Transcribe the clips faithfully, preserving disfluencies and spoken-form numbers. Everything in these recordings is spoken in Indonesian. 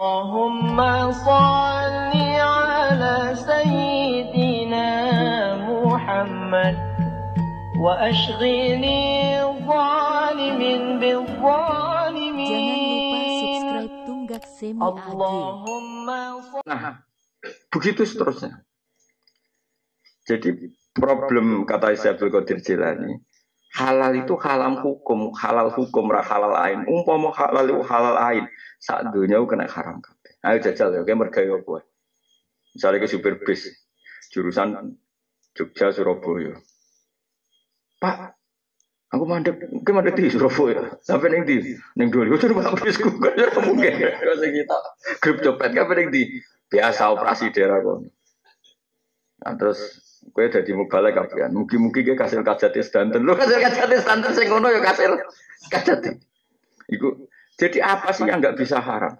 Allahumma shalli ala sayyidina Muhammad wa ashghini zalimin bil zalimin. Jangan lupa subscribe Tunggak Semi Allahumma shalli. Nah, begitu seterusnya. Jadi problem kata Syekh Abdul Qadir Jilani, halal itu halal hukum, halal hukum ra halal ain. Umpama halal itu halal ain, sak dunya kena haram kabeh. Ayo jajal ya, kowe mergawe apa? Misale ke supir bis jurusan Jogja Surabaya. Pak, aku mandek, kowe mandek di Surabaya. Sampai ning ndi? Ning Doli. Kok Pak bisku kok ora mungkin. Kok sing kita grup copet kabeh ning ndi? Biasa operasi daerah kono. Nah, terus kowe dadi mubalek kabeh. Mugi-mugi kowe kasil kajate sedanten. Lho kasil kajate sedanten sing ngono ya kasil kajate. Iku jadi apa sih yang enggak bisa haram?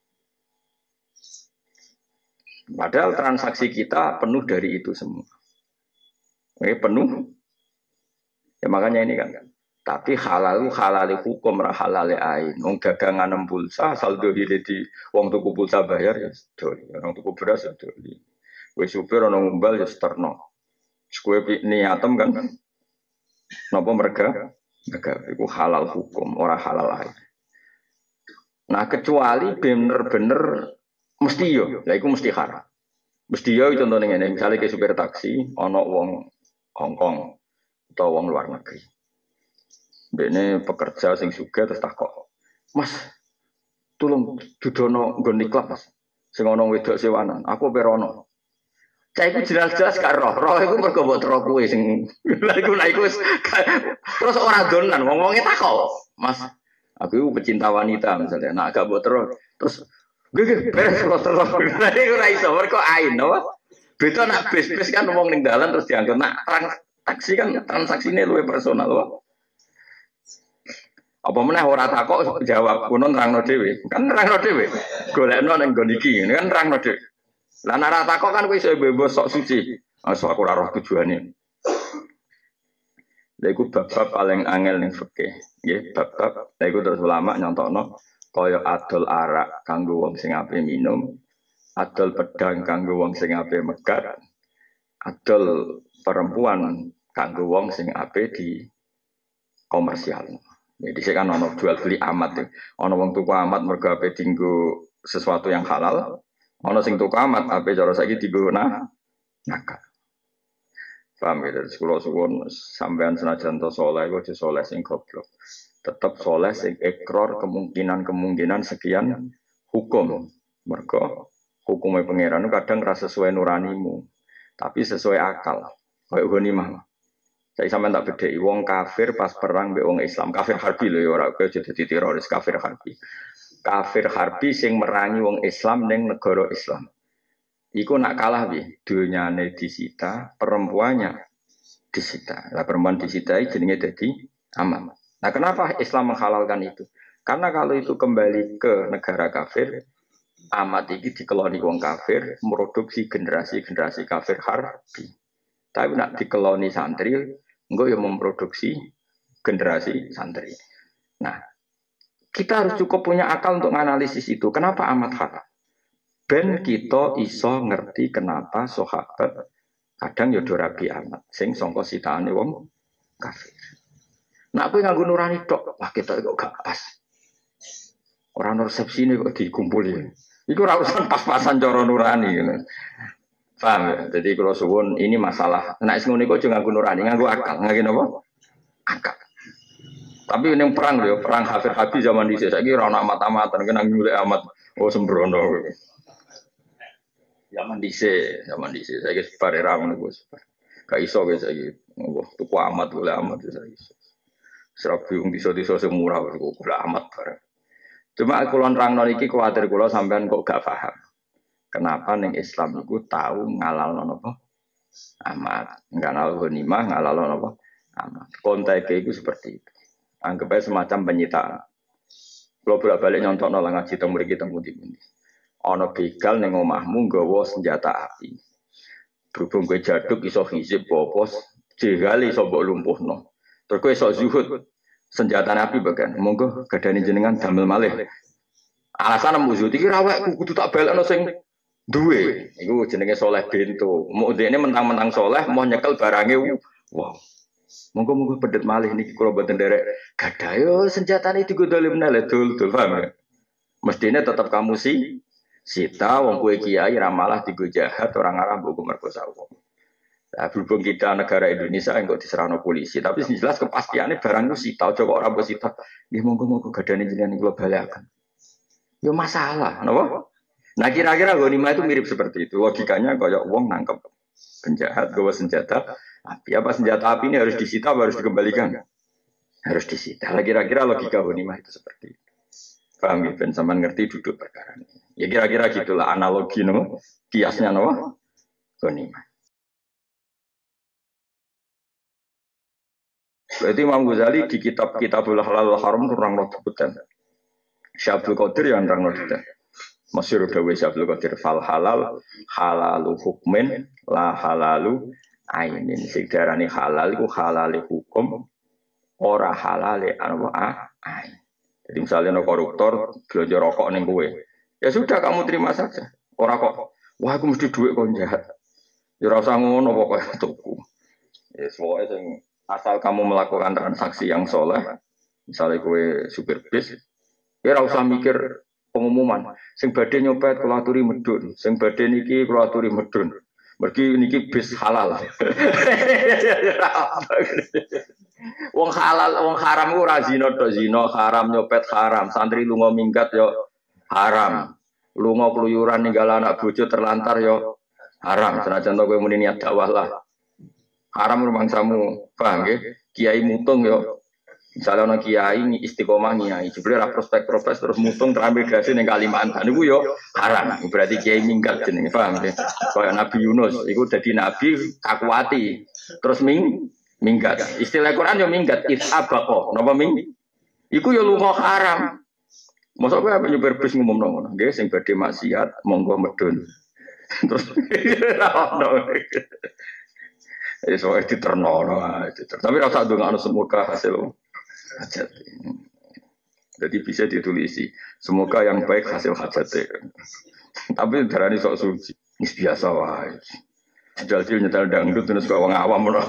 Padahal transaksi kita penuh dari itu semua. Ini penuh. Ya makanya ini kan. Tapi halal halal hukum ra halal ain. Wong dagangan nem pulsa saldo hile di wong tuku pulsa bayar ya doli. Wong tuku beras ya doli. Wis supir ana ngumbal ya sterno. Kowe niatem kan. Napa merga? Merga iku halal hukum, ora halal ain. Nah kecuali bener-bener mesti yo, lah iku mesti haram. Mesti yo contohnya ngene, misalnya ke supir taksi ana wong Hongkong atau wong luar negeri. Dene pekerja sing sugih terus takok, "Mas, tolong dudono nggon niklap, Mas. Sing ana wedok sewanan, aku perono." Cah iku jelas-jelas gak roh, roh iku mergo mbok tro kuwe sing lha iku lha iku terus ora donan wong-wonge takok, "Mas, aku pecinta wanita misalnya, nah agak mbok tro terus nggih beres terus terus lha iku ora iso mergo ain apa? Beda nak bis-bis kan wong ning dalan terus diangkut nak taksi kan transaksine luwih personal wae. Apa meneh ora takok jawab kuno nerangno dhewe. Kan nerangno dhewe. Golekno ning nggon iki kan nerangno dhewe. Lah nek ora takok kan kowe iso bebas sok suci. Asal aku ora roh tujuane. Lha iku bab-bab paling angel ning fikih. Nggih, bab-bab lha iku terus ulama nyontokno kaya adol arak kanggo wong sing ape minum, adol pedang kanggo wong sing ape megat, adol perempuan kanggo wong sing ape di komersial. Jadi saya kan ono jual beli amat, ono wong tuku amat mergo ape dinggo sesuatu yang halal, ono sing tuku amat ape cara saiki dinggo nah nakal. Paham ya, dari sekolah suwun sampean senajan to soleh, kok aja soleh sing goblok. Tetap soleh sing ekor kemungkinan-kemungkinan sekian hukum. Mergo hukumnya pangeran kadang rasa sesuai nuranimu, tapi sesuai akal. Kayak ghanimah. Saya sampean tak bedheki wong kafir pas perang mbek wong Islam, kafir harbi lho ya ora kowe aja dadi teroris kafir harbi. Kafir harbi sing merangi wong Islam ning negara Islam. Iku nak kalah piye? Dunyane disita, perempuannya disita. Lah perempuan disita jenenge dadi aman. Nah, kenapa Islam menghalalkan itu? Karena kalau itu kembali ke negara kafir, amat iki dikeloni wong kafir, produksi generasi-generasi kafir harbi. Tapi nak dikeloni santri, engko ya memproduksi generasi santri. Nah, kita harus cukup punya akal untuk menganalisis itu. Kenapa amat haram? Ben kita iso ngerti kenapa sahabat kadang ya do rabi amat sing sangka sitaane wong kafir. Nak kowe nganggo nurani tok, wah kita kok gak pas. Ora ono resepsine kok dikumpuli. Iku ora urusan pas-pasan cara nurani ngono. Paham ya? Jadi kalau suwun ini masalah. Nek sing ngene kok aja nganggo nurani, nganggo akal. Nganggo napa? Akal. Tapi ning perang lho, perang kafir habis zaman dhisik saiki ora ono amat-amatan kena nyulek amat. Oh sembrono. Zaman dhisik, zaman dhisik saiki sebare ra ngono Gus. Gak iso guys saiki. Wah, tuku amat golek amat saiki. Serabi wong desa-desa sing murah kok golek amat bareng. Cuma kula nerangno iki kuwatir kula sampean kok gak paham. Kenapa ning Islam iku tahu ngalalno napa? Amat. Ngalal ghanimah, ngalalno napa? Amat. Konteke iku seperti itu. Anggap aja semacam penyitaan. Kalau bolak-balik nyontokno lah ngaji teng mriki teng pundi-pundi. Ana begal ning omahmu nggawa senjata api. Berhubung kowe jaduk iso hizib apa jegal iso mbok lumpuhno. Terus kowe iso zuhud senjata api bagian. Monggo gadani jenengan damel malih. Alasan mbok zuti iki ra awakku kudu tak balekno sing duwe. Iku jenenge soleh bento. Mau dene mentang-mentang soleh mau nyekel barange wow. Monggo-monggo pedet malih niki kula boten derek gadah yo senjatane digo dolimna le dul-dul paham ya. Mestine tetap kamu sih sita wong kowe kiai ra malah digo jahat orang arah mbok merkosa wong. Nah, berhubung kita negara Indonesia yang kok diserahno polisi, tapi jelas kepastiannya barang itu sita, aja kok ora mbok sita. Nggih monggo-monggo gadane jenengan kula balaken. Yo masalah, napa? Nah kira-kira ghanimah itu mirip seperti itu. Logikanya kayak wong nangkep penjahat gawa senjata api. Apa senjata api ini harus disita atau harus dikembalikan? Harus disita. Lah kira-kira logika ghanimah itu seperti itu. Paham ya? Ben sampean ngerti duduk perkara ini. Ya kira-kira gitulah analogi no, kiasnya no, ghanimah. Berarti Imam Ghazali di kitab Kitabul Halal Haram itu orang rotubutan. Syabdul Qadir yang orang rotubutan. Masyhur dawuh Syabdul Qadir fal halal halalu hukmin la halalu ainin. Sing diarani halal iku halale hukum ora halale anu ain. Jadi misalnya no koruptor belanja rokok ning kowe. Ya sudah kamu terima saja. Ora kok wah aku mesti duit kon jahat. Ya ora usah ngono pokoke tuku. Ya pokoke sing asal kamu melakukan transaksi yang soleh, misalnya kue supir bis, ya ora usah mikir pengumuman. Sing badhe nyopet kula aturi medun, sing badhe niki kula aturi medun. Mergi niki bis halal. Wong halal, wong haram ku ora zina tok, zina haram, nyopet haram, santri lunga minggat yo haram. Lunga keluyuran ninggal anak bojo terlantar yo haram. Senajan to kowe muni niat dakwah lah. Haram rumangsamu, paham nggih? Kiai mutung yo. Misalnya ana kiai istiqomah kiai, jebule ra prospek-prospek terus mutung terambil gasi ning Kalimantan niku yo haram. Berarti kiai minggat jenenge, paham nggih? Kaya Nabi Yunus iku dadi nabi kakuati. Terus ming minggat. Istilah Quran yo minggat, itabaqa. Napa ming? Iku yo lunga haram. Mosok kowe apa nyuper bis ngumumno ngono? Nggih sing badhe maksiat monggo medun. Terus ya soalnya diternono, tapi rasa dengan semoga hasil hajat. Jadi bisa ditulisi semoga yang baik hasil hajat. Tapi darani sok suci, ini biasa wae. Jajal nyetel dangdut terus kok wong awam ora.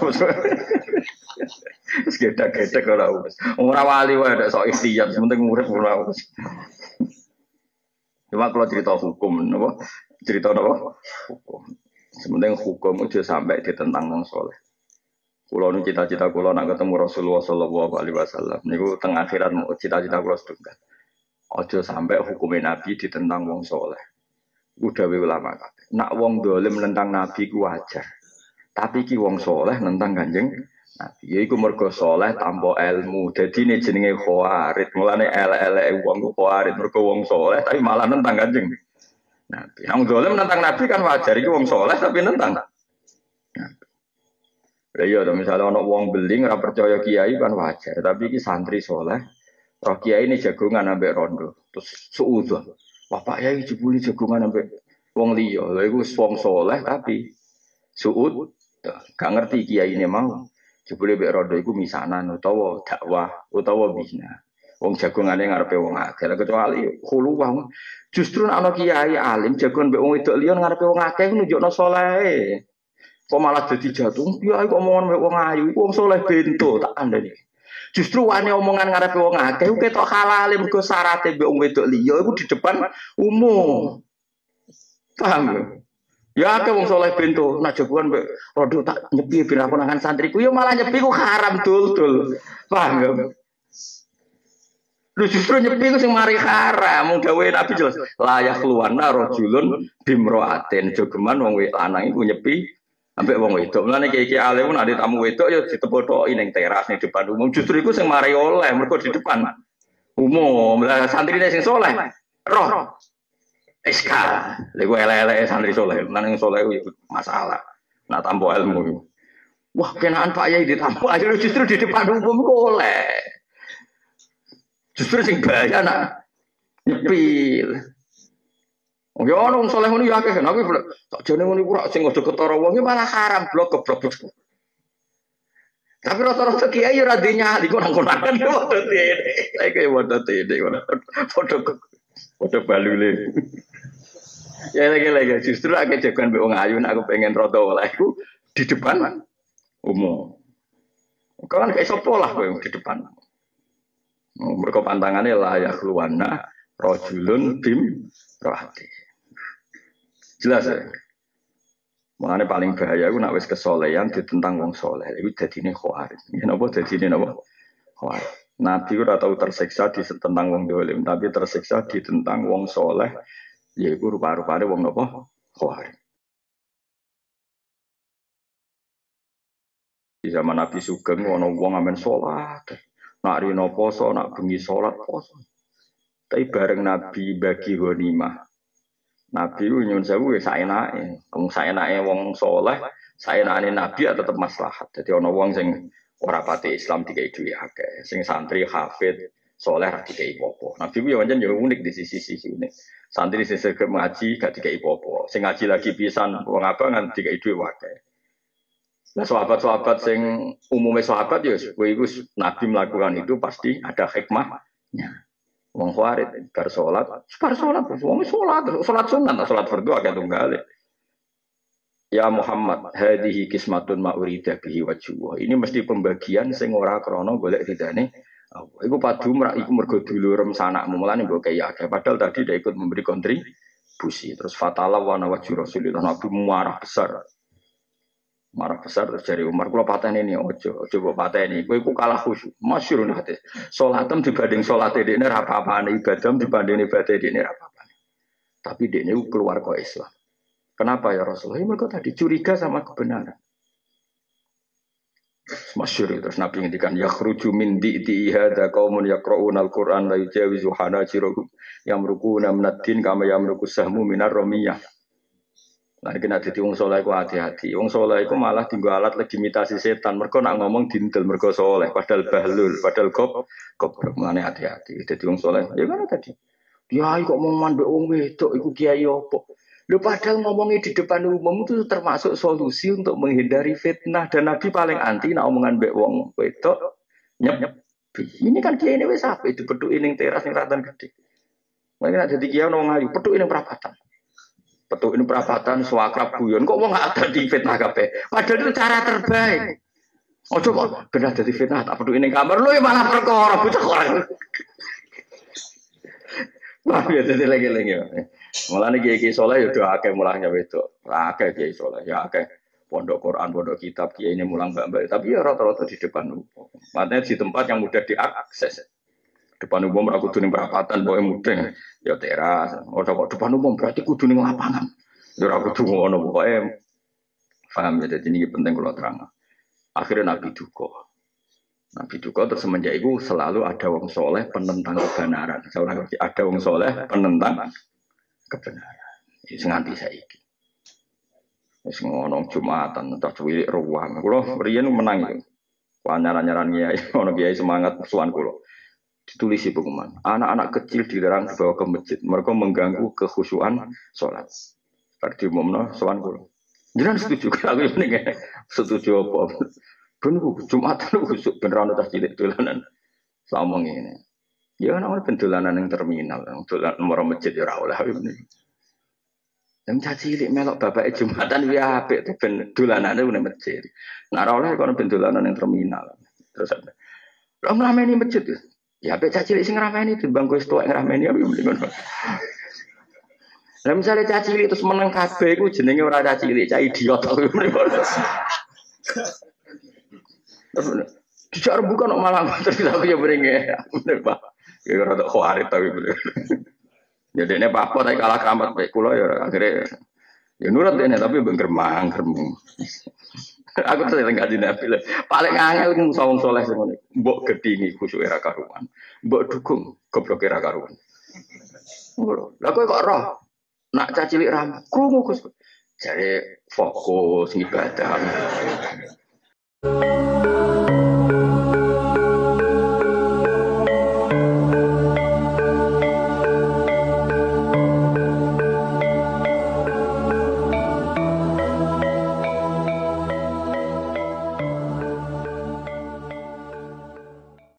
Wis gedhe-gedhe ora wis. Ora wali wae nek sok ikhtiyar, penting urip ora wis. Cuma kalau cerita hukum, napa? Cerita napa? Hukum. Sementing hukum itu sampai ditentang wong soleh. Kulo nu cita-cita kulo nak ketemu Rasulullah Sallallahu Alaihi Wasallam. Niku teng akhirat mau cita-cita kulo setunggal. Ojo sampai hukumnya Nabi ditentang wong soleh. Udah ulama kabeh. Nak wong dolim nentang Nabi ku wajar. Tapi ki wong soleh nentang Kanjeng Nabi. Yaiku mergo soleh tanpa ilmu. Jadi ini jenenge khawarid. Mulane elek-elek wong khawarid mergo wong soleh tapi malah nentang Kanjeng Nabi. Yang dolim nentang Nabi kan wajar, itu wong soleh tapi nentang. Nah, iya, misalnya orang wong beling ora percaya kiai kan wajar, tapi ki santri soleh, roh kiai ini jagungan ambek rondo, terus suudzon. Wah Pak Yai jebuli jagungan ambek wong liya, lha iku wong soleh tapi suud, gak ngerti kiai ini mau. Jebuli ambek rondo iku misanan utawa dakwah utawa bina. Wong jagongane ngarepe wong akeh, kecuali khulu wong. Justru ana kiai alim jagongan mbek wong wedok liya ngarepe wong akeh nunjukno saleh. Kok malah dadi jatuh, kiai kok omongan mbek wong ayu, iku wong saleh bento tak kandhani. Justru wane omongan ngarepe wong akeh ku ketok halal mergo syaraté mbek wong wedok liya iku di depan umum. Paham ya? Ya akeh wong saleh bento, nak jagongan mbek rodo tak nyepi ben aku nangan santriku, ya malah nyepi ku haram dul-dul. Paham ya? Lu justru nyepi ku sing mari haram, mung gawe Nabi jelas layak luwana rajulun bimroaten jogeman wong lanang iku nyepi ambek wong wedok. Mulane iki alim nek tamu wedok ya ditepothoki ning teras ning depan umum. Justru iku sing mari oleh mergo di depan umum. Lah santrine sing saleh roh S K. Lha iku elek-elek santri saleh. Nang saleh iku masalah. Nak tanpa ilmu. Wah, kenaan Pak Yai ditampa aja justru di depan umum kok oleh. Justru sing bahaya nak nyepil. Oh ya ono wong saleh ngono ya akeh. Aku tak jane ngono iku rak sing aja ketara wong malah haram blok keblok. Tapi rata-rata kiai ora dinyali kok nang konakan padha tene. Saiki padha tene padha. Padha balule. Ya lagi-lagi justru aku jagoan mbek wong ayu nek aku pengen rada oleh iku di depan umum. Kau kan kayak sopo lah kowe di depan. Mereka pantangannya layak luwana rojulun bim rohati. Jelas ya. Makanya paling bahaya aku nak wis kesolehan ditentang wong soleh. Itu dadine khawarij. Ya napa dadine napa? Khawarij. Nabi ora tau tersiksa ditentang wong dolim, tapi tersiksa ditentang wong soleh. Yaiku rupa-rupane wong napa? Khawarij. Di zaman Nabi Sugeng ana wong amen salat. Nak rino poso, nak bengi salat poso. Tapi bareng Nabi bagi ghanimah. Nabi nyuwun sewu ya saenake. Wong saenake wong saleh, saenake Nabi ya tetep maslahat. Dadi ana wong sing ora pati Islam dikai duwe akeh, sing santri hafid saleh ra dikai apa. Nabi ku ya pancen ya unik di sisi-sisi unik. Santri sing segem ngaji gak dikai apa. Sing ngaji lagi pisan wong abangan dikai duwe akeh. Nah sahabat-sahabat sing umumnya sahabat ya, itu Nabi melakukan itu pasti ada hikmahnya. Wong Khawarij bar salat, bar salat, wong salat, salat sunat, salat fardu agak tunggal. Ya Muhammad, hadhihi kismatun ma urida bihi wajhu. Ini mesti pembagian sing ora krana golek ridane. Iku padu merak iku mergo dulurem sanakmu mulane mbok kaya akeh. Padahal tadi dia ikut memberi kontribusi. Terus fatala wa wajhu Rasulullah Nabi marah besar. Marah besar terus dari Umar, kalau patah ini ojo, ojo buat patah ini, gue kalah khusyuk, masyur nanti. Sholatem dibanding sholat ini apa-apa, ibadah dibanding ibadah ini apa-apa. Tapi dia ini keluar ke Islam. Kenapa ya Rasulullah? Mereka tadi curiga sama kebenaran. Masyur terus Nabi ngendikan yakhruju min di'ti hadza qaumun yaqra'una al-Qur'an la yujawizu hanajirahum yamruquna minad-din kama yamruqu sahmu minar ramiyah. Nah, kena jadi wong soleh ku hati-hati. Wong soleh ku malah tinggal alat legitimasi setan. Mereka nak ngomong dintel, mereka soleh. Padahal bahlul, padahal kop, kop. Mana hati-hati. Jadi wong soleh. Ya mana tadi? Dia kok mau mandek wong wedok, iku kiai opo. Lu padahal ngomongnya di depan umum itu termasuk solusi untuk menghindari fitnah. Dan Nabi paling anti nak omongan mbek wong wedok. Nyep nyep. Ini kan kiai ini wes apa? Itu peduk ini teras yang ratan gede. Makanya jadi kiai nong ngayu, peduk ini perapatan. Petuk ini perapatan suakrab guyon kok mau nggak ada di fitnah kape padahal itu cara terbaik. Oh coba benar jadi fitnah tak peduli ini kamar lu ya malah perkara butuh orang. Wah ya jadi lagi-lagi malah nih kiai kiai soleh ya udah akeh mulangnya itu akeh kiai soleh ya akeh pondok Quran pondok kitab kiai ini mulang mbak-mbak tapi ya rata-rata di depan umum makanya di tempat yang mudah diakses. Depan umum aku kudu ning perapatan boe mudeng ya teras. Ora kok depan umum berarti kudu ning lapangan. Ya ora kudu ngono pokoke. Paham ya dadi ini penting kula terang. Akhirnya Nabi duka. Nabi duka terus semenjak itu selalu ada wong soleh penentang kebenaran. Seorang ada wong soleh penentang kebenaran. Wis nganti saiki. Wis ngono Jumatan tak cuwilik ruang. Kula riyen menang iki. Panyaran-nyaran kiai ono kiai semangat musuhan kula. Ditulis ibu kuman, anak-anak kecil dilarang dibawa ke masjid, mereka mengganggu kekhusyuan sholat. Tadi umumnya sowan kulo. Jangan setuju kalau ini setuju apa? Bener, Jumatan khusyuk beneran udah cilik dolanan. Sama ini. Ya kan orang pendolanan yang terminal, dolanan nomor masjid ya ora oleh ini. Yang caci cilik melok bapak Jumatan ya apik tuh pendolanane nang masjid. Nah ora oleh kono pendolanan yang terminal. Terus ada. Lah ngrameni masjid. Ya apik caci cilik sing ngrameni timbang kowe tuwek ngrameni apa mending ngono. Lah misale caci cilik terus meneng kabeh iku jenenge ora caci cilik, cah idiot aku mrene. Dijak rembukan kok malah terus aku ya mrene. Bener Pak. Ya ora tok khawarit tapi bener. Ya dene apa tapi kalah keramat bae kula ya akhirnya ya nurut dene tapi bengremang gremeng. Aku tuh yang ngaji Nabi paling angel ku wong saleh sing ngene. Mbok gedhingi khusyuk era karuan. Mbok dukung goblok era karuan. Ngono. Lah kowe kok roh nak cacilik ram krungu Gus. Jare fokus ibadah.